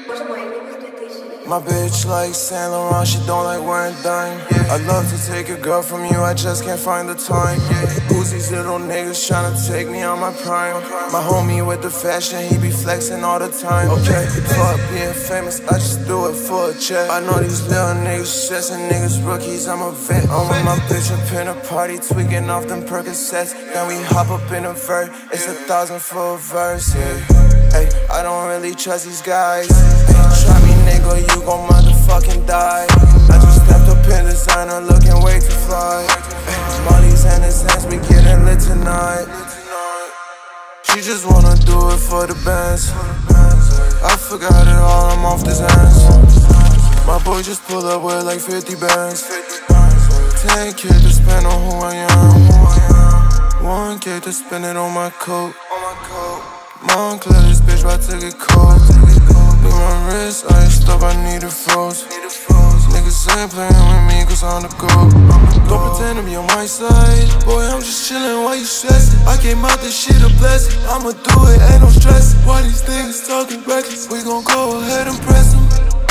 My bitch like Saint Laurent, she don't like wearing dime. I love to take a girl from you, I just can't find the time. Who's these little niggas tryna take me on my prime? My homie with the fashion, he be flexing all the time. Okay, fuck being famous, I just do it for a check. I know these little niggas stressing, niggas rookies, I'm a vet. I'm with my bitch up in a party, tweaking off them Percocets. Then we hop up in a vert, it's 1,000 for a verse, yeah. Hey, I don't really trust these guys. Hey, try me, nigga, you gon' motherfucking die. I just stepped up in designer, looking way too fly. Hey, Molly's and his hands, we getting lit tonight. She just wanna do it for the bands. I forgot it all, I'm off this hands. My boy just pull up with like 50 bands. 10K to spend on who I am. 1K to spend it on my coat. Montclair, this bitch about to get cold. Look my wrist, iced up, I need it froze. Niggas ain't playing with me cause I'm the GOAT. Don't pretend to be on my side. Boy, I'm just chillin', why you stressing? I came out this shit a blessing. I'ma do it, ain't no stressing. Why these niggas talking reckless? We gon' go ahead and press them.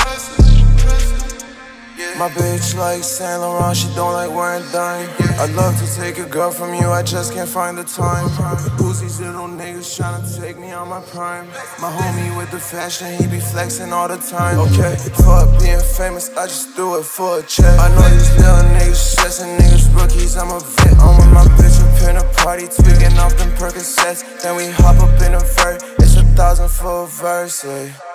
My bitch like Saint Laurent, she don't like wearing dime. I love to take a girl from you, I just can't find the time. Who's these little niggas tryna take me on my prime? My homie with the fashion, he be flexing all the time. Okay, fuck being famous, I just do it for a check. I know these little niggas stressing, niggas rookies, I'm a vet. I'm with my bitch up in a party, tweaking off them Percocets. Then we hop up in a vert, it's 1,000 for a verse, yeah.